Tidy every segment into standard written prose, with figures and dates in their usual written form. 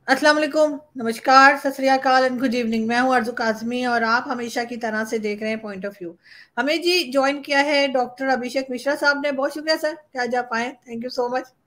अस्सलाम वालेकुम, नमस्कार, सत श्री अकाल एंड गुड इवनिंग। मैं हूं अर्ज़ू काज़मी और आप हमेशा की तरह से देख रहे हैं पॉइंट ऑफ व्यू। हमें जी जॉइन किया है डॉक्टर अभिषेक मिश्रा साहब ने। बहुत शुक्रिया सर कि आज आप आए। Thank you so much.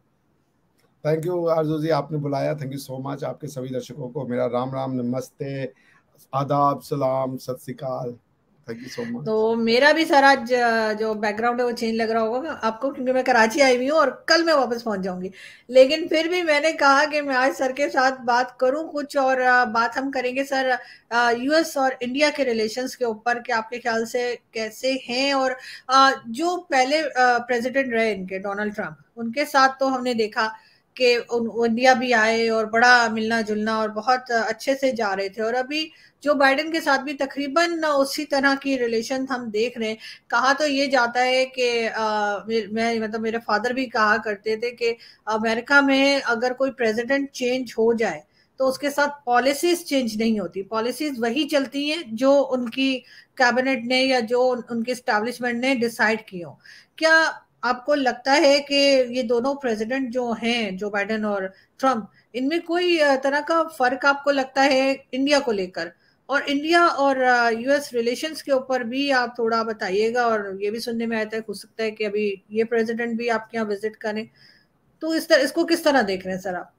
Thank you Aarzoo ji, आपने बुलाया। Thank you so much. आपके सभी दर्शकों को मेरा राम राम, नमस्ते, आदाब, सलाम, सत श्री अकाल। थैंक यू सो तो मच। मेरा भी सर आज जो बैकग्राउंड है वो चेंज लग रहा होगा आपको, क्योंकि मैं कराची आई हुई हूँ और कल मैं वापस पहुंच जाऊंगी। लेकिन फिर भी मैंने कहा कि मैं आज सर के साथ बात करूं कुछ, और बात हम करेंगे सर यूएस और इंडिया के रिलेशंस के ऊपर कि आपके ख्याल से कैसे हैं। और जो पहले प्रेसिडेंट रहे इनके, डोनाल्ड ट्रंप, उनके साथ तो हमने देखा कि इंडिया भी आए और बड़ा मिलना जुलना और बहुत अच्छे से जा रहे थे। और अभी जो बाइडेन के साथ भी तकरीबन उसी तरह की रिलेशन हम देख रहे हैं। कहा तो ये जाता है कि मैं मतलब मेरे फादर भी कहा करते थे कि अमेरिका में अगर कोई प्रेसिडेंट चेंज हो जाए तो उसके साथ पॉलिसीज चेंज नहीं होती, पॉलिसीज वही चलती हैं जो उनकी कैबिनेट ने या जो उनके स्टैब्लिशमेंट ने डिसाइड की हो। क्या आपको लगता है कि ये दोनों प्रेसिडेंट जो हैं, जो बाइडेन और ट्रम्प, इनमें कोई तरह का फर्क आपको लगता है इंडिया को लेकर? और इंडिया और यूएस रिलेशंस के ऊपर भी आप थोड़ा बताइएगा। और ये भी सुनने में आता है, हो सकता है कि अभी ये प्रेसिडेंट भी आपके यहाँ विजिट करें, तो इस तरह इसको किस तरह देख रहे हैं सर आप?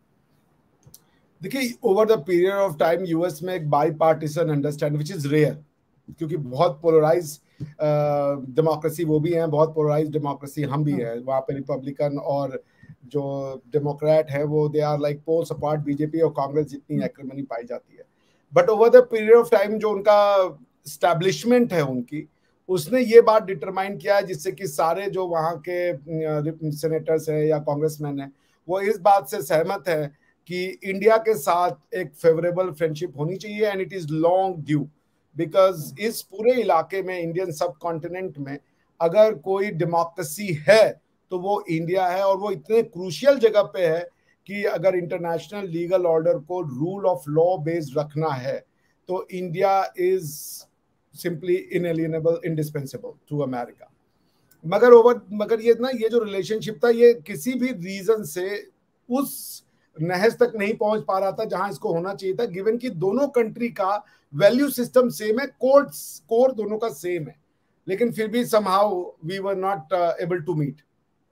देखिए, over the period of time US में एक bipartisan understand which is rare, क्योंकि बहुत पोलराइज डेमोक्रेसी वो भी हैं, बहुत पोलराइज डेमोक्रेसी हम भी हैं। वहाँ पे रिपब्लिकन और जो डेमोक्रेट है वो they are like poles apart. BJP और कांग्रेस जितनी एक्रिमनी पाई जाती है, but over the period of time जो उनका स्टैब्लिशमेंट है उनकी, उसने ये बात डिटरमाइन किया है जिससे कि सारे जो वहाँ के सेनेटर्स हैं या कांग्रेसमैन हैं वो इस बात से सहमत है कि इंडिया के साथ एक फेवरेबल फ्रेंडशिप होनी चाहिए and it is long due. Because इस पूरे इलाके में, इंडियन सब कॉन्टिनेंट में, अगर कोई डेमोक्रेसी है तो वो इंडिया है। और वो इतने क्रूशियल जगह पे है कि अगर इंटरनेशनल लीगल ऑर्डर को रूल ऑफ लॉ बेस्ड रखना है तो India is simply inalienable, indispensable to America. मगर ये जो रिलेशनशिप था, ये किसी भी रीजन से उस नहज तक नहीं पहुंच पा रहा था जहां इसको होना चाहिए था, गिवन कि दोनों कंट्री का वैल्यू सिस्टम सेम है, कोर दोनों का सेम है, लेकिन फिर भी somehow we were not able to meet.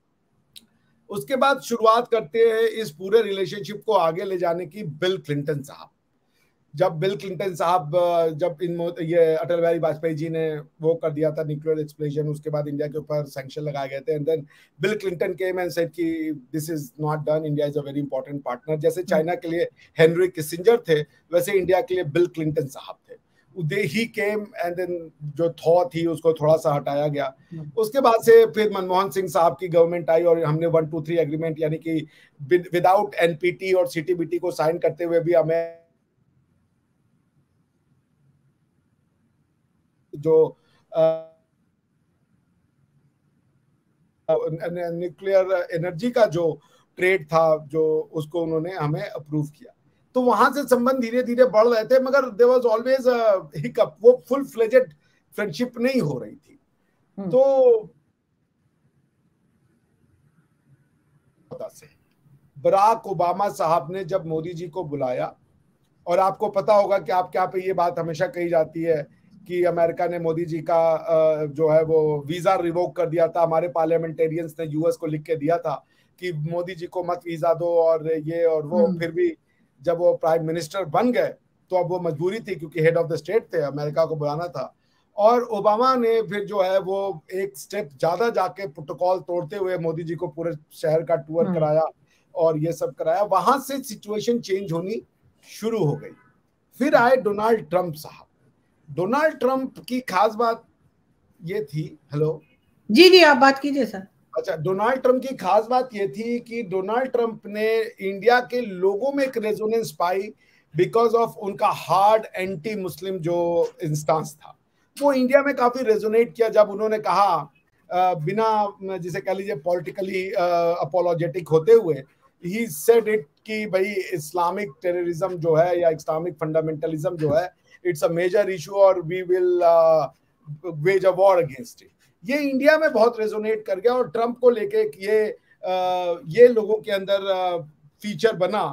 उसके बाद शुरुआत करते हैं इस पूरे रिलेशनशिप को आगे ले जाने की बिल क्लिंटन साहब। जब बिल क्लिंटन साहब जब ये अटल बिहारी वाजपेयी जी ने वो कर दिया था न्यूक्लियर एक्सप्लोजन, उसके बाद इंडिया के ऊपर सैंक्शन लगाए गए थे, and then Bill Clinton came and said कि this is not done, India is a very important partner. जैसे चाइना के लिए हेनरी किसिंजर थे, वैसे इंडिया के लिए बिल क्लिंटन साहब थे। They he came and then जो थॉ थी उसको थोड़ा सा हटाया गया। उसके बाद से फिर मनमोहन सिंह साहब की गवर्नमेंट आई और हमने 123 एग्रीमेंट, यानी कि विदाउट एनपीटी और सीटीबीटी को साइन करते हुए भी हमें जो न्यूक्लियर एनर्जी का जो ट्रेड था, जो उसको उन्होंने हमें अप्रूव किया। तो वहां से संबंध धीरे धीरे बढ़ रहे थे, मगर देयर वाज ऑलवेज हिकअप, वो फुल फ्लेजेड फ्रेंडशिप नहीं हो रही थी। तो बराक ओबामा साहब ने जब मोदी जी को बुलाया, और आपको पता होगा कि आप क्या पे ये बात हमेशा कही जाती है कि अमेरिका ने मोदी जी का जो है वो वीजा रिवोक कर दिया था। हमारे पार्लियामेंटेरियंस ने यूएस को लिख के दिया था कि मोदी जी को मत वीजा दो और ये और वो। फिर भी जब वो प्राइम मिनिस्टर बन गए तो अब वो मजबूरी थी, क्योंकि हेड ऑफ द स्टेट थे, अमेरिका को बुलाना था। और ओबामा ने फिर जो है वो एक स्टेप ज्यादा जाके प्रोटोकॉल तोड़ते हुए मोदी जी को पूरे शहर का टूर कराया और ये सब कराया। वहां से सिचुएशन चेंज होनी शुरू हो गई। फिर आए डोनाल्ड ट्रंप साहब। डोनाल्ड ट्रंप की खास बात ये थी, हेलो जी जी, आप बात कीजिए सर। अच्छा, डोनाल्ड ट्रंप की खास बात ये थी कि डोनाल्ड ट्रंप ने इंडिया के लोगों में एक रेजोनेंस पाई बिकॉज ऑफ उनका हार्ड एंटी मुस्लिम जो इंस्टांस था, वो इंडिया में काफी रेजोनेट किया। जब उन्होंने कहा बिना जिसे कह लीजिए पॉलिटिकली अपोलोजेटिक होते हुए, ही सेड इट कि भाई इस्लामिक टेररिज्म जो है या इस्लामिक फंडामेंटलिज्म जो है, इट्स अ मेजर इशू और we will wage a war against it. ये इंडिया में बहुत रेजोनेट कर गया और ट्रंप को लेके ये लोगों के अंदर फीचर बना।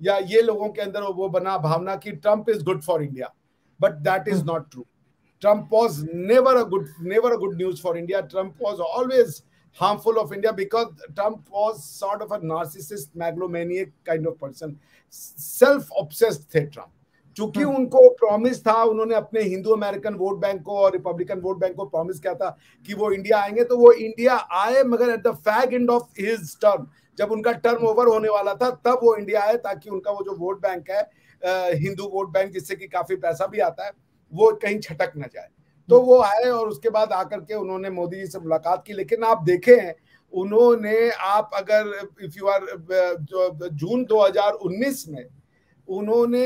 या ये लोगों के अंदर वो बना भावना कि Trump is good for India, but that is not true. Trump was never a good news for India. Trump was always harmful of India because Trump was sort of a narcissist, megalomaniac kind of person. Self-obsessed थे Trump. चूंकि उनको promise था, उन्होंने अपने Hindu American vote bank को और Republican vote bank को promise किया था कि वो इंडिया आएंगे, तो वो इंडिया आए, मगर at the fag end of his term, जब उनका टर्म ओवर होने वाला था तब वो इंडिया आए, ताकि उनका वो जो वोट बैंक है, हिंदू वोट बैंक, जिससे कि काफी पैसा भी आता है, वो कहीं छटक न जाए. तो वो आए और उसके बाद आकर के उन्होंने मोदी जी से मुलाकात की. लेकिन आप देखें, उन्होंने, आप अगर इफ यू आर, जून 2019 में उन्होंने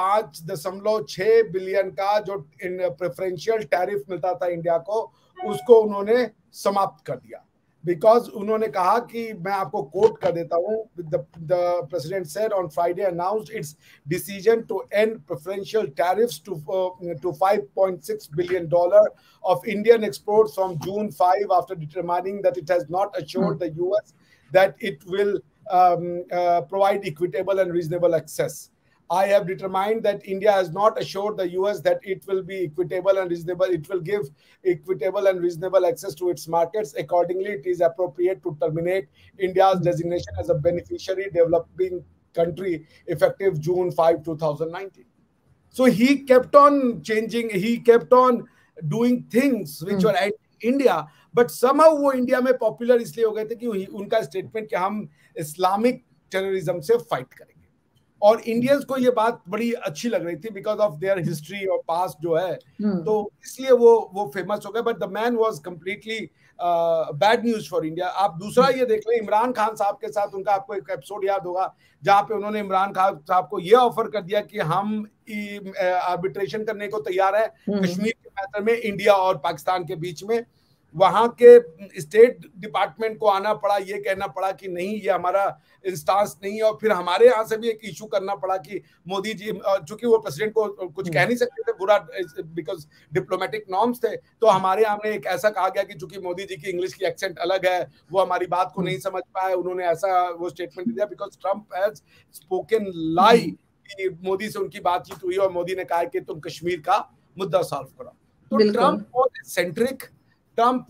5.6 बिलियन का जो प्रेफरेंशियल टैरिफ मिलता था इंडिया को, उसको उन्होंने समाप्त कर दिया. बिकॉज उन्होंने कहा कि, मैं आपको कोट कर देता हूं, the president said on Friday announced its decision to end preferential tariffs to $5.6 billion of Indian exports from June 5 after determining that it has not assured the US that it will provide equitable and reasonable access. I have determined that India has not assured the US that it will be equitable and reasonable. It will give equitable and reasonable access to its markets. Accordingly, it is appropriate to terminate India's designation as a beneficiary developing country effective June 5, 2019. So he kept on changing. He kept on doing things which were anti-India. But somehow वो India में popular इसलिए हो गए थे कि उनका statement कि हम इस्लामिक टेररिज्म से फाइट करेंगे. और इंडियंस को ये बात बड़ी अच्छी लग रही थी बिकॉज ऑफ देयर हिस्ट्री और पास्ट जो है, तो इसलिए वो फेमस हो गए. But the man was completely bad news for India. आप दूसरा ये देख लें, इमरान खान साहब के साथ उनका, आपको एक एपिसोड याद होगा जहां पे उन्होंने इमरान खान साहब को ये ऑफर कर दिया कि हम आर्बिट्रेशन करने को तैयार है कश्मीर के मैटर में इंडिया और पाकिस्तान के बीच में. वहां के स्टेट डिपार्टमेंट को आना पड़ा, ये कहना पड़ा कि नहीं, ये हमारा इंस्टांस नहीं है. और फिर हमारे यहाँ से भी एक इशू करना पड़ा कि मोदी जी, चूंकि वो प्रेसिडेंट को कुछ कह नहीं सकते थे बुरा, बिकॉज डिप्लोमेटिक नॉर्म्स थे, तो हमारे यहाँ ने एक ऐसा कहा गया कि चूंकि मोदी जी की इंग्लिश की एक्सेंट अलग है, वो हमारी बात को नहीं समझ पाए. उन्होंने ऐसा वो स्टेटमेंट दिया because Trump has spoken lie कि मोदी से उनकी बातचीत हुई और मोदी ने कहा कि तुम कश्मीर का मुद्दा सॉल्व करो. तो Trump was centric, Trump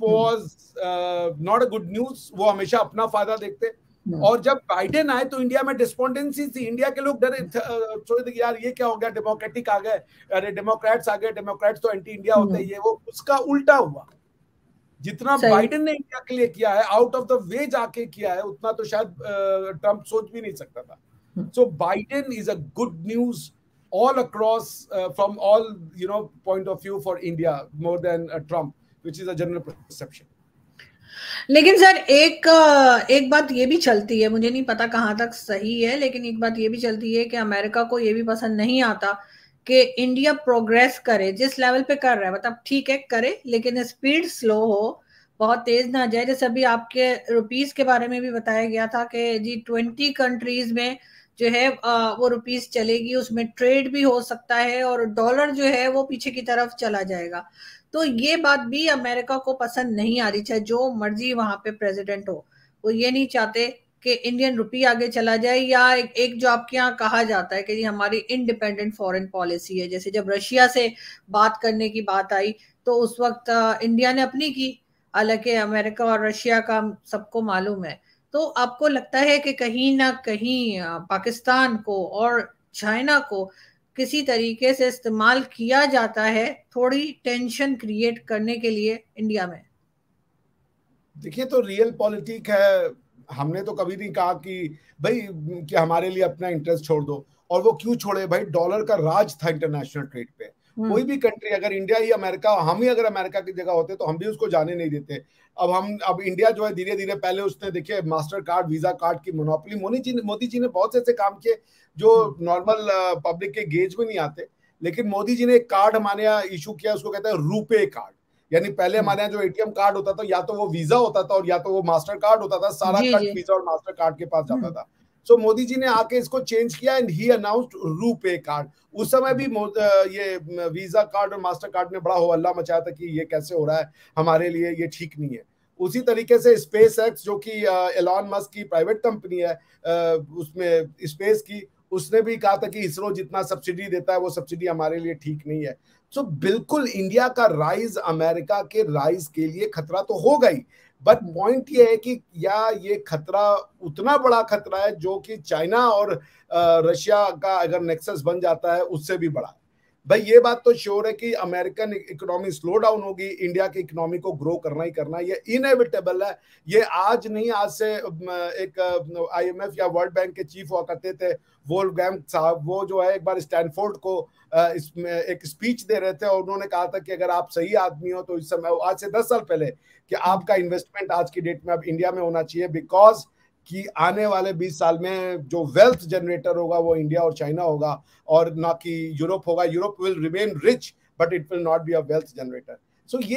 was not a good news. वो हमेशा अपना फायदा देखते. और जब बाइडेन आए तो इंडिया में डिस्पोंडेंसी थी. इंडिया के लोग डरे, सोचे कि यार ये क्या हो गया, डेमोक्रेटिक आ गए, अरे डेमोक्रेट्स आ गए, डेमोक्रेट्स तो एंटी इंडिया होते हैं, ये वो. उसका उल्टा हुआ. जितना बाइडेन ने इंडिया के लिए किया है, आउट ऑफ द वे जाके किया है, उतना तो शायद ट्रम्प सोच भी नहीं सकता था. So Biden is a good news all across from all point of view for India more than Trump, which is a general perception. लेकिन सर एक बात ये भी चलती है, मुझे नहीं पता कहाँ तक सही है, लेकिन एक बात ये भी चलती है कि अमेरिका को ये भी पसंद नहीं आता कि इंडिया प्रोग्रेस करे जिस लेवल पे कर रहा है. मतलब ठीक है करे, लेकिन स्पीड स्लो हो, बहुत तेज ना जाए. जैसे अभी आपके रुपीस के बारे में भी बताया गया था कि G20 कंट्रीज में जो है वो रुपीस चलेगी, उसमें ट्रेड भी हो सकता है और डॉलर जो है वो पीछे की तरफ चला जाएगा. तो ये बात भी अमेरिका को पसंद नहीं आ रही, चाहे जो मर्जी वहां पे प्रेसिडेंट हो. वो ये नहीं चाहते कि इंडियन रुपी आगे चला जाए, या एक जो आपके यहाँ कहा जाता है कि हमारी इंडिपेंडेंट फॉरेन पॉलिसी है. जैसे जब रशिया से बात करने की बात आई तो उस वक्त इंडिया ने अपनी की, हालांकि अमेरिका और रशिया का सबको मालूम है. तो आपको लगता है कि कहीं ना कहीं पाकिस्तान को और चाइना को किसी तरीके से इस्तेमाल किया जाता है थोड़ी टेंशन क्रिएट करने के लिए इंडिया में? देखिए, तो रियल पॉलिटिक है. हमने तो कभी नहीं कहा कि भाई कि हमारे लिए अपना इंटरेस्ट छोड़ दो. और वो क्यों छोड़े भाई, डॉलर का राज था इंटरनेशनल ट्रेड पे. कोई भी कंट्री, अगर इंडिया ही अमेरिका, हम ही अगर अमेरिका की जगह होते तो हम भी उसको जाने नहीं देते. अब इंडिया जो है धीरे धीरे, पहले उसने देखिए मास्टर कार्ड, वीजा कार्ड की मोनोपोली, मोदी जी ने बहुत से ऐसे काम किए जो नॉर्मल पब्लिक के गेज में नहीं आते. लेकिन मोदी जी ने एक कार्ड हमारे यहाँ इशू किया, उसको कहते हैं रुपे कार्ड. यानी पहले हमारे यहाँ जो एटीएम कार्ड होता था, या तो वो वीजा होता था और या तो वो मास्टर कार्ड होता था. सारा कट वीजा और मास्टर कार्ड के पास जाता था. सो मोदी जी ने आके इसको चेंज किया एंड ही अनाउंस्ड रुपे कार्ड. उस समय भी ये वीजा कार्ड और मास्टर कार्ड ने बड़ा हो हल्ला मचाया था कि ये कैसे हो रहा है, हमारे लिए ये ठीक नहीं है. उसी तरीके से स्पेस एक्स, जो कि एलॉन मस्क की प्राइवेट कंपनी है, उसमें स्पेस की, उसने भी कहा था कि इसरो जितना सब्सिडी देता है वो सब्सिडी हमारे लिए ठीक नहीं है। तो बिल्कुल इंडिया का राइज अमेरिका के राइज के लिए खतरा तो होगा ही, बट पॉइंट ये है कि या ये खतरा उतना बड़ा खतरा है जो कि चाइना और रशिया का अगर नेक्सस बन जाता है उससे भी बड़ा है। भाई ये बात तो श्योर है कि अमेरिकन इकोनॉमी स्लो डाउन होगी, इंडिया की इकोनॉमी को ग्रो करना ही करना, ये इनएविटेबल है। ये आज नहीं, आज से एक आईएमएफ या वर्ल्ड बैंक के चीफ हुआ करते थे वोल्फगैंग साहब, वो जो है एक बार स्टैनफोर्ड को इसमें एक स्पीच दे रहे थे और उन्होंने कहा था कि अगर आप सही आदमी हो तो इस समय, आज से 10 साल पहले, कि आपका इन्वेस्टमेंट आज की डेट में अब इंडिया में होना चाहिए, बिकॉज कि आने वाले 20 साल में जो वेल्थ जनरेटर होगा वो इंडिया और चाइना होगा और ना कि यूरोप होगा। Europe will remain rich but it will not be a wealth generator. So ये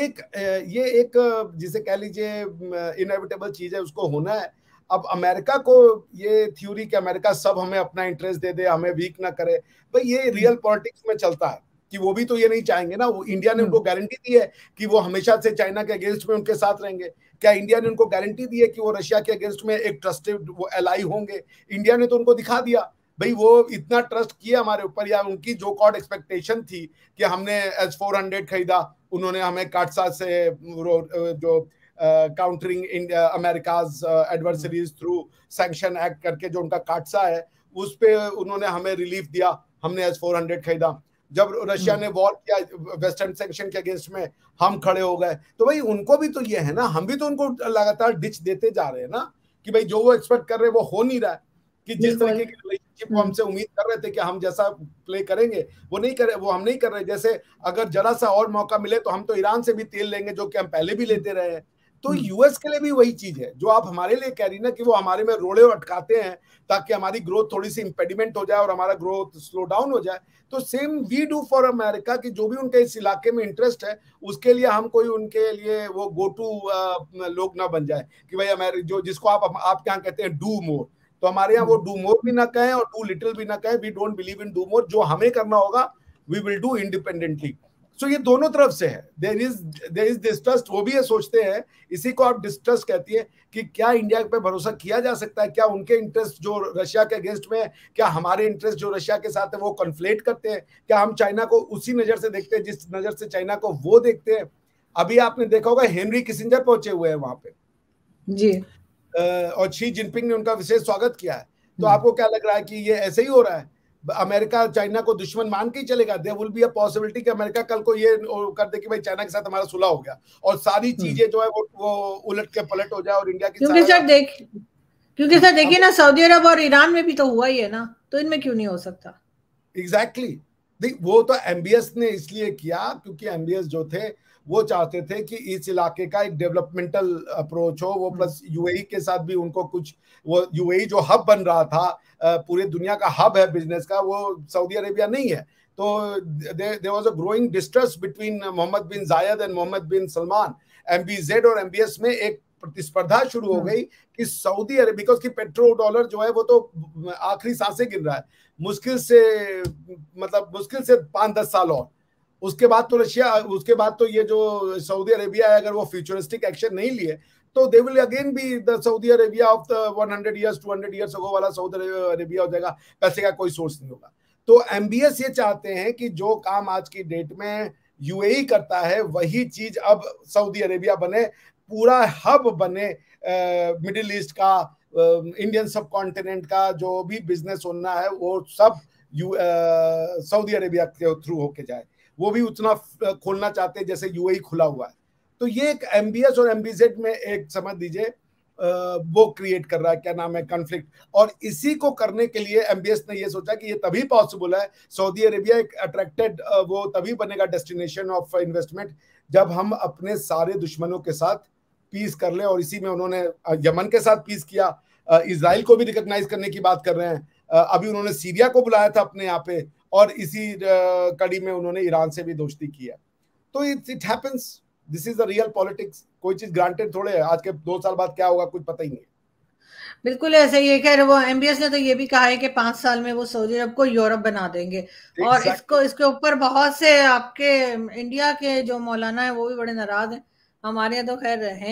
एक जिसे कह लीजिए इनएविटेबल चीज है, उसको होना है। अब अमेरिका को ये थ्योरी कि अमेरिका सब हमें अपना इंटरेस्ट दे दे, हमें वीक ना करे, भाई ये रियल पॉलिटिक्स में चलता है कि वो भी तो ये नहीं चाहेंगे ना। वो इंडिया ने उनको गारंटी दी है कि वो हमेशा से चाइना के अगेंस्ट में उनके साथ रहेंगे। क्या इंडिया ने उनको गारंटी दी है कि वो रशिया के अगेंस्ट में एक ट्रस्टेड वो एलाई होंगे? इंडिया ने तो उनको दिखा दिया भाई, वो इतना ट्रस्ट किया हमारे ऊपर, या उनकी जो कॉड एक्सपेक्टेशन थी कि हमने S-400 खरीदा, उन्होंने हमें काटसा से जो countering America's adversaries through sanction act करके जो उनका काटसा है उस पे उन्होंने हमें रिलीफ दिया, हमने S-400 खरीदा। जब रशिया ने वॉर किया वेस्टर्न सैंक्शन के अगेंस्ट में, हम खड़े हो गए। तो भाई उनको भी तो ये है ना, हम भी तो उनको लगातार डिच देते जा रहे हैं ना कि भाई जो वो एक्सपेक्ट कर रहे हैं वो हो नहीं रहा है, कि जिस तरीके की रिलेशनशिप वो हमसे उम्मीद कर रहे थे कि हम जैसा प्ले करेंगे वो नहीं करे, वो हम नहीं कर रहे। जैसे अगर जरा सा और मौका मिले तो हम तो ईरान से भी तेल लेंगे जो कि हम पहले भी लेते रहे हैं। तो यूएस के लिए भी वही चीज है जो आप हमारे लिए कह रही ना, कि वो हमारे में रोड़े अटकाते हैं ताकि हमारी ग्रोथ थोड़ी सी इंपेडिमेंट हो जाए और हमारा ग्रोथ स्लो डाउन हो जाए। तो same we do for America, कि जो भी उनके इस इलाके में इंटरेस्ट है उसके लिए हम कोई उनके लिए वो गो टू लोग ना बन जाए कि भाई अमेरिका जो जिसको आप क्या कहते हैं डू मोर, तो हमारे यहाँ वो डू मोर भी ना कहें और डू लिटिल भी ना कहें। We don't believe in do more, जो हमें करना होगा we will do independently. So ये दोनों तरफ से है, देयर इज डिस्ट्रस्ट, वो भी ये सोचते हैं, इसी को आप डिस्ट्रस्ट कहती है कि क्या इंडिया पे भरोसा किया जा सकता है, क्या उनके इंटरेस्ट जो रशिया के अगेंस्ट में है, क्या हमारे इंटरेस्ट जो रशिया के साथ है वो कन्फ्लेट करते हैं, क्या हम चाइना को उसी नजर से देखते हैं जिस नजर से चाइना को वो देखते हैं। अभी आपने देखा होगा हेनरी किसिंजर पहुंचे हुए हैं वहां पे जी, और शी जिनपिंग ने उनका विशेष स्वागत किया है। तो आपको क्या लग रहा है कि ये ऐसे ही हो रहा है? अमेरिका चाइना को दुश्मन मान के ही चलेगा? There will be a possibility कि अमेरिका कल को ये कर दे कि भाई चाइना के साथ हमारा सुलह हो गया और सारी चीजें जो है वो उलट के पलट हो जाए और इंडिया की क्योंकि सर देखिए ना, सऊदी अरब और ईरान में भी तो हुआ ही है ना, तो इनमें क्यों नहीं हो सकता? एग्जैक्टली वो तो एमबीएस ने इसलिए किया क्योंकि एमबीएस जो थे वो चाहते थे कि इस इलाके का एक डेवलपमेंटल अप्रोच हो, वो प्लस यूएई के साथ भी उनको कुछ, वो यूएई जो हब बन रहा था, पूरे दुनिया का हब है बिजनेस का, वो सऊदी अरेबिया नहीं है। तो there was a growing distrust between Mohammed bin Zayed and Mohammed bin Salman. MBZ और एमबीएस में एक प्रतिस्पर्धा शुरू हो गई कि सऊदी अरेबिया, बिकॉज की पेट्रो डॉलर जो है वो तो आखिरी सांसें गिन रहा है, मुश्किल से 5-10 साल और उसके बाद तो रशिया, उसके बाद तो ये जो सऊदी अरेबिया है, अगर वो फ्यूचरिस्टिक एक्शन नहीं लिए तो they will again be the Saudi Arabia of the 100 years 200 years ago वाला सऊदी अरेबिया हो जाएगा, पैसे का कोई सोर्स नहीं होगा। तो एमबीएस ये चाहते हैं कि जो काम आज की डेट में यूएई करता है वही चीज अब सऊदी अरेबिया बने, पूरा हब बने मिडिल ईस्ट का, इंडियन सब कॉन्टिनेंट का जो भी बिजनेस होना है वो सब सऊदी अरेबिया के थ्रू होके जाए। वो भी उतना खोलना चाहते हैं जैसे यूएई खुला हुआ है। तो ये एक एमबीएस और एमबीजेड में एक समझ दीजिए वो क्रिएट कर रहा है, क्या नाम है, कॉन्फ्लिक्ट। और इसी को करने के लिए एमबीएस ने ये सोचा कि ये तभी पॉसिबल है, सऊदी अरेबिया एक अट्रैक्टेड वो तभी बनेगा डेस्टिनेशन ऑफ इन्वेस्टमेंट जब हम अपने सारे दुश्मनों के साथ पीस कर ले। और इसी में उन्होंने यमन के साथ पीस किया, इजराइल को भी रिकॉग्नाइज करने की बात कर रहे हैं, अभी उन्होंने सीरिया को बुलाया था अपने यहाँ पे, और इसी कड़ी में उन्होंने ईरान से भी दोस्ती की है। तो it happens, this is the real politics, कोई चीज ग्रांटेड थोड़े है। आज के 2 साल बाद क्या होगा कुछ पता ही नहीं है। बिल्कुल ऐसे ही है। खैर वो एमबीएस ने तो ये भी कहा है कि 5 साल में वो सऊदी अरब को यूरोप बना देंगे। और इसके ऊपर बहुत से आपके इंडिया के जो मौलाना है वो भी बड़े नाराज हैं। हमारे यहाँ तो खैर है ही,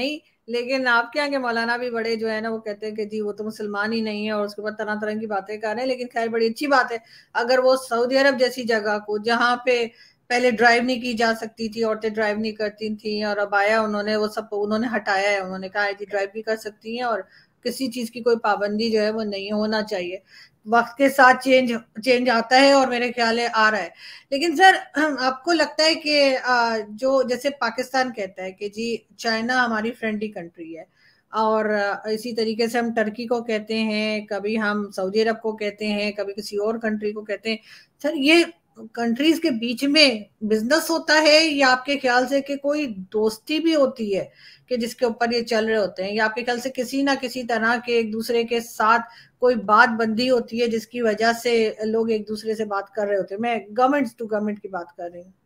लेकिन आपके यहाँ के मौलाना भी बड़े जो है ना, वो कहते हैं कि जी वो तो मुसलमान ही नहीं है, और उसके बाद तरह तरह की बातें कर रहे हैं। लेकिन खैर बड़ी अच्छी बात है, अगर वो सऊदी अरब जैसी जगह को, जहाँ पे पहले ड्राइव नहीं की जा सकती थी, औरतें ड्राइव नहीं करती थी, और अब आया उन्होंने वो सब उन्होंने हटाया है, उन्होंने कहा है जी ड्राइव भी कर सकती हैं, और किसी चीज की कोई पाबंदी जो है वो नहीं होना चाहिए। वक्त के साथ चेंज चेंज आता है, और मेरे ख्याल है आ रहा है। लेकिन सर आपको लगता है कि जो जैसे पाकिस्तान कहता है कि जी चाइना हमारी फ्रेंडली कंट्री है, और इसी तरीके से हम टर्की को कहते हैं, कभी हम सऊदी अरब को कहते हैं, कभी किसी और कंट्री को कहते हैं, सर ये कंट्रीज के बीच में बिजनेस होता है, या आपके ख्याल से कि कोई दोस्ती भी होती है कि जिसके ऊपर ये चल रहे होते हैं, या आपके ख्याल से किसी ना किसी तरह के एक दूसरे के साथ कोई बात बंदी होती है जिसकी वजह से लोग एक दूसरे से बात कर रहे होते हैं? मैं गवर्नमेंट टू गवर्नमेंट की बात कर रही हूँ।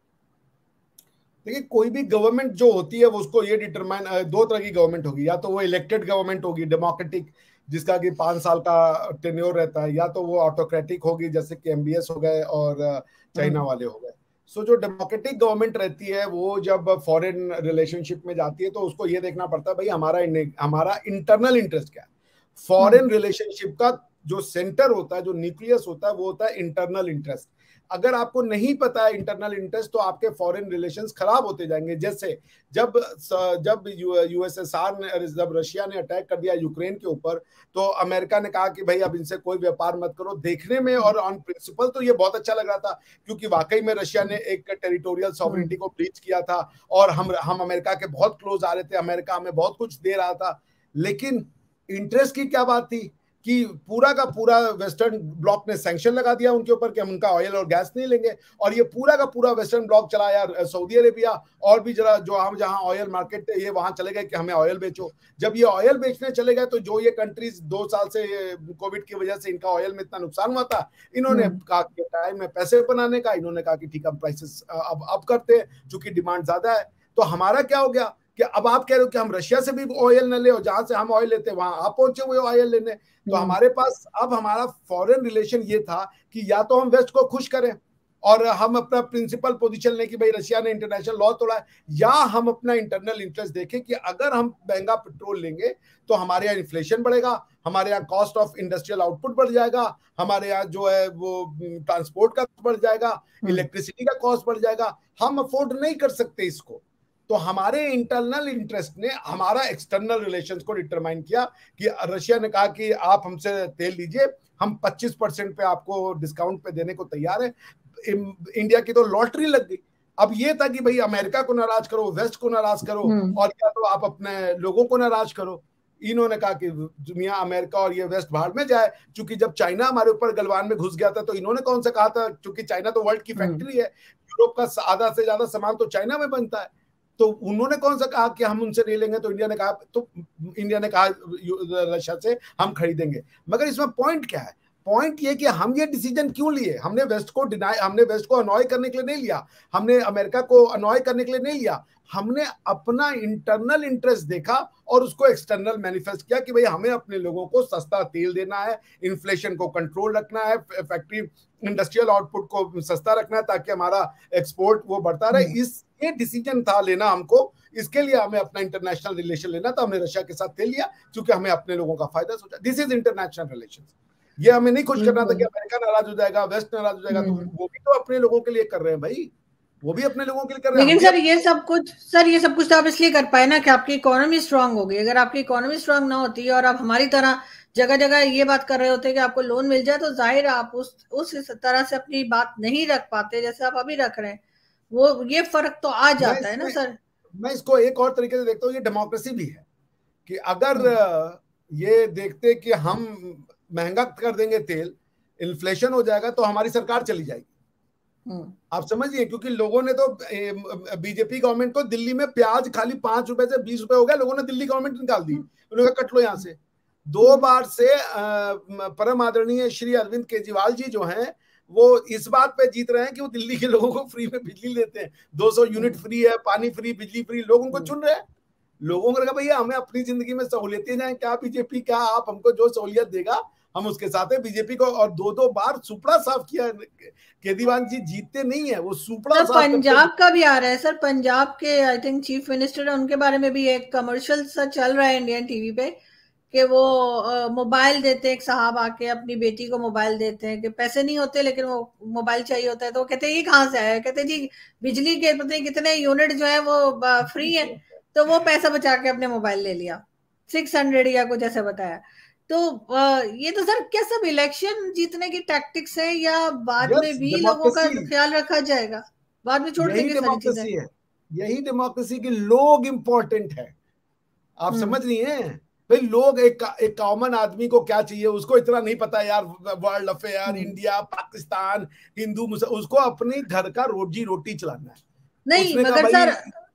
देखिए, कोई भी गवर्नमेंट जो होती है वो उसको ये डिटरमाइन, दो तरह की गवर्नमेंट होगी, या तो वो इलेक्टेड गवर्नमेंट होगी डेमोक्रेटिक, जिसका कि 5 साल का टेन्योर रहता है, या तो वो ऑटोक्रेटिक होगी जैसे कि एमबीएस हो गए और चाइना वाले हो गए। सो जो डेमोक्रेटिक गवर्नमेंट रहती है वो जब फॉरेन रिलेशनशिप में जाती है तो उसको ये देखना पड़ता है भाई हमारा इंटरनल इंटरेस्ट क्या है। फॉरेन रिलेशनशिप का जो सेंटर होता है, जो न्यूक्लियस होता है, वो होता है इंटरनल इंटरेस्ट। अगर आपको नहीं पता है इंटरनल इंटरेस्ट तो आपके फॉरेन रिलेशंस खराब होते जाएंगे। जैसे जब जब यूएसएसआर ने, जब रशिया ने अटैक कर दिया यूक्रेन के ऊपर, तो अमेरिका ने कहा कि भाई अब इनसे कोई व्यापार मत करो। देखने में और ऑन प्रिंसिपल तो ये बहुत अच्छा लग रहा था, क्योंकि वाकई में रशिया ने एक टेरिटोरियल सॉवरेनिटी को ब्रीच किया था, और हम अमेरिका के बहुत क्लोज आ रहे थे, अमेरिका हमें बहुत कुछ दे रहा था। लेकिन इंटरेस्ट की क्या बात थी कि पूरा का पूरा वेस्टर्न ब्लॉक ने सैंक्शन लगा दिया उनके ऊपर कि हम उनका ऑयल और गैस नहीं लेंगे, और ये पूरा का पूरा वेस्टर्न ब्लॉक चला यार सऊदी अरेबिया और भी जरा जो हम जहां ऑयल मार्केट है ये वहां चले गए कि हमें ऑयल बेचो। जब ये ऑयल बेचने चले गए तो जो ये कंट्रीज 2 साल से कोविड की वजह से इनका ऑयल में इतना नुकसान हुआ था, इन्होंने कहा कि टाइम में पैसे बनाने का, इन्होंने कहा कि ठीक है हम प्राइसेस अब करते हैं चूंकि डिमांड ज्यादा है। तो हमारा क्या हो गया कि अब आप कह रहे हो कि हम रशिया से भी ऑयल न ले, और जहां से हम ऑयल लेते हैं वहां आप पहुंचे हुए ऑयल लेने। तो हमारे पास अब हमारा फॉरेन रिलेशन ये था कि या तो हम वेस्ट को खुश करें और हम अपना प्रिंसिपल पोजीशन लें कि भाई रशिया ने इंटरनेशनल लॉ तोड़ा है, या हम अपना इंटरनल इंटरेस्ट देखें कि अगर हम महंगा पेट्रोल लेंगे तो हमारे यहाँ इन्फ्लेशन बढ़ेगा, हमारे यहाँ कॉस्ट ऑफ इंडस्ट्रियल आउटपुट बढ़ जाएगा, हमारे यहाँ जो है वो ट्रांसपोर्ट का बढ़ जाएगा, इलेक्ट्रिसिटी का कॉस्ट बढ़ जाएगा, हम अफोर्ड नहीं कर सकते इसको। तो हमारे इंटरनल इंटरेस्ट ने हमारा एक्सटर्नल रिलेशंस को डिटरमाइन किया कि रशिया ने कहा कि आप हमसे तेल लीजिए, हम 25% पे आपको डिस्काउंट पे देने को तैयार है। इंडिया की तो लॉटरी लग गई। अब ये था कि भाई अमेरिका को नाराज करो, वेस्ट को नाराज करो, और या तो आप अपने लोगों को नाराज करो। इन्होंने कहा कि दुनिया अमेरिका और ये वेस्ट भाड़ में जाए, क्योंकि जब चाइना हमारे ऊपर गलवान में घुस गया था तो इन्होंने कौन सा कहा था, क्योंकि चाइना तो वर्ल्ड की फैक्ट्री है, यूरोप का आधा से ज्यादा सामान तो चाइना में बनता है, तो उन्होंने कौन सा कहा कि हम उनसे नहीं लेंगे। तो इंडिया ने कहा रशिया से हम खरीदेंगे। मगर इसमें पॉइंट क्या है? पॉइंट ये कि हम ये डिसीजन क्यों लिए? हमने वेस्ट को अनॉय करने के लिए नहीं लिया, हमने अमेरिका को अनॉय करने के लिए नहीं लिया, हमने अपना इंटरनल इंटरेस्ट देखा और उसको एक्सटर्नल मैनिफेस्ट किया कि भाई हमें अपने लोगों को सस्ता तेल देना है, इन्फ्लेशन को कंट्रोल रखना है, फैक्ट्री इंडस्ट्रियल आउटपुट को सस्ता रखना है ताकि हमारा एक्सपोर्ट वो बढ़ता रहे। ये डिसीजन था लेना हमको, इसके लिए हमें अपना इंटरनेशनल रिलेशन लेना था। हमने रशिया के साथ तेल लिया क्योंकि हमें अपने लोगों का फायदा सोचा। This is international relations. ये हमें नहीं खुश करना था कि अमेरिका नाराज हो जाएगा, वेस्ट नाराज हो जाएगा, तो वो भी तो अपने लोगों के लिए कर रहे हैं भाई, वो भी अपने लोगों के लिए कर रहे हैं। लेकिन सर ये सब कुछ तो आप इसलिए कर पाए ना कि आपकी इकोनॉमी स्ट्रांग हो गई। अगर आपकी इकोनॉमी स्ट्रांग ना होती और आप हमारी तरह जगह जगह ये बात कर रहे होते कि आपको लोन मिल जाए, तो जाहिर आप उस तरह से अपनी बात नहीं रख पाते जैसे आप अभी रख रहे हैं। वो ये फर्क तो आ जाता है ना सर। मैं इसको एक और तरीके से देखता हूँ, ये डेमोक्रेसी भी है कि अगर ये देखते कि हम महंगा कर देंगे तेल, इन्फ्लेशन हो जाएगा, तो हमारी सरकार चली जाएगी। आप समझिए, क्योंकि लोगों ने तो बीजेपी गवर्नमेंट को दिल्ली में प्याज खाली 5 रुपए से 20 रुपए हो गया, लोगों ने दिल्ली गवर्नमेंट निकाल दी, उन्होंने कहा कट लो यहां से। 2 बार से परम आदरणीय श्री अरविंद केजरीवाल जी जो हैं वो इस बात पे जीत रहे हैं कि वो दिल्ली के लोगों को फ्री में बिजली देते हैं, 200 यूनिट फ्री है, पानी फ्री, बिजली फ्री, लोग उनको चुन रहे हैं। लोगों को लगा भैया हमें अपनी जिंदगी में सहूलियतें जाए, क्या बीजेपी, क्या आप हमको जो सहूलियत देगा हम उसके साथ है बीजेपी को। और 2-2 बार सुपड़ा साफ किया, केजरीवाल जी जीतते नहीं है, वो सुपड़ा सर साफ करते। पंजाब का भी आ रहा है सर, पंजाब के आई थिंक चीफ मिनिस्टर है, उनके बारे में भी एक कमर्शियल सा चल रहा है इंडियन टीवी पे, कि वो मोबाइल देते हैं, एक साहब आके अपनी बेटी को मोबाइल देते हैं, कि पैसे नहीं होते लेकिन वो मोबाइल चाहिए होता है, तो वो कहते हैं ये कहाँ से आया, कहते हैं जी बिजली के पता नहीं कितने यूनिट जो है वो फ्री है, तो वो पैसा बचा के अपने मोबाइल ले लिया, 600 या कुछ ऐसे बताया। तो ये तो सर क्या सब इलेक्शन जीतने की टैक्टिक्स है, या बाद में यस, भी लोगों का डेमोक्रेसी, ख्याल रखा जाएगा, बाद में छोड़ यही देंगे सारी चीजें? डेमोक्रेसी है, यही डेमोक्रेसी के लोग इंपॉर्टेंट है। आप हम्म। समझ रही हैं भाई, लोग एक कॉमन आदमी को क्या चाहिए, उसको इतना नहीं पता यार, world affair, hmm. India Pakistan, Hindu मुसलमान, उसको अपने घर का रोजी रोटी चलाना है। नहीं उसने कहा मगर भाई। सर,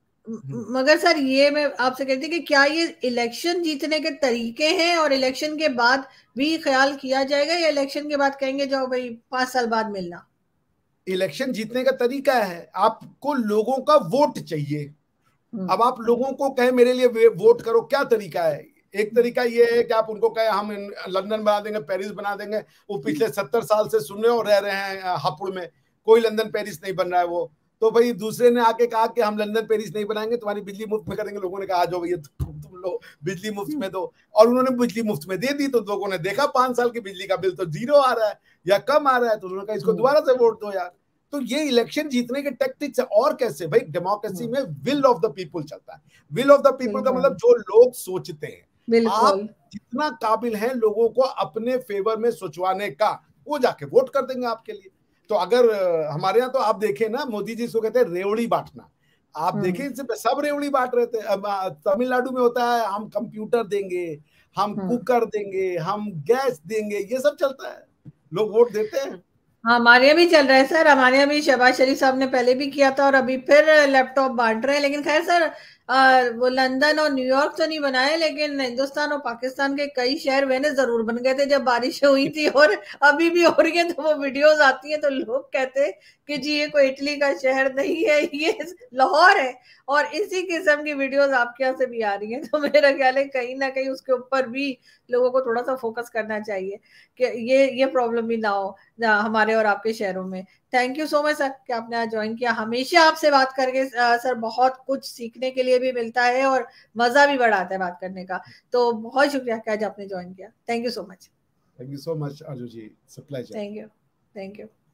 मगर सर ये मैं आपसे कहती कि क्या ये इलेक्शन जीतने के तरीके हैं, और इलेक्शन के बाद भी ख्याल किया जाएगा, या इलेक्शन के बाद कहेंगे जाओ भाई 5 साल बाद मिलना? इलेक्शन जीतने का तरीका है, आपको लोगों का वोट चाहिए। हम्म। अब आप लोगों को कहें मेरे लिए वोट करो, क्या तरीका है? एक तरीका ये है कि आप उनको कहें हम लंदन बना देंगे, पेरिस बना देंगे। वो पिछले 70 साल से सुन रहे और रह रहे हैं हापुड़ में, कोई लंदन पेरिस नहीं बन रहा है वो। तो भाई दूसरे ने आके कहा कि हम लंदन पेरिस नहीं बनाएंगे, तुम्हारी बिजली मुफ्त में करेंगे। लोगों ने कहा आ जाओ भैया, तुम लोग बिजली मुफ्त में दो। और उन्होंने बिजली मुफ्त में दे दी, तो लोगों ने देखा 5 साल की बिजली का बिल तो 0 आ रहा है या कम आ रहा है, तो उन्होंने कहा इसको दोबारा से वोट दो यार। तो ये इलेक्शन जीतने के टैक्टिक्स है। और कैसे भाई, डेमोक्रेसी में विल ऑफ द पीपल चलता है। विल ऑफ द पीपल का मतलब बिल्कुल। जो लोग सोचते हैं। आप बिल्कुल। जितना काबिल हैं लोगों को अपने फेवर में सोचवाने का, वो जाके वोट कर देंगे आपके लिए। तो अगर हमारे यहाँ तो आप देखें ना, मोदी जी इसको कहते हैं रेवड़ी बांटना। आप देखें हम्म। इससे सब रेवड़ी बांट रहे थे। अब तमिलनाडु में होता है हम कंप्यूटर देंगे, हम हम्म। कुकर देंगे, हम गैस देंगे, ये सब चलता है। लोग वोट देते हैं। हाँ, हमारे यहाँ भी चल रहा है सर, हमारे यहाँ भी शहबाज शरीफ साहब ने पहले भी किया था, और अभी फिर लैपटॉप बांट रहे हैं। लेकिन खैर सर, वो लंदन और न्यूयॉर्क तो नहीं बनाए, लेकिन हिंदुस्तान और पाकिस्तान के कई शहर मैंने जरूर बन गए थे जब बारिश हुई थी, और अभी भी हो रही है। तो वो वीडियोस आती हैं तो लोग कहते हैं कि जी ये कोई इटली का शहर नहीं है, ये लाहौर है। और इसी किस्म की वीडियोस आपके यहाँ से भी आ रही हैं, तो मेरा ख्याल है कहीं ना कहीं उसके ऊपर भी लोगों को थोड़ा सा फोकस करना चाहिए, कि ये प्रॉब्लम भी ना हो हमारे और आपके शहरों में। Thank you so much sir कि आपने आज ज्वाइन किया। हमेशा आपसे बात करके सर बहुत कुछ सीखने के लिए भी मिलता है, और मजा भी बढ़ा आता है बात करने का। तो बहुत शुक्रिया कि आज आपने ज्वाइन किया। Thank you so much. Thank you so much Aju ji, it's a pleasure. Thank you. Thank you.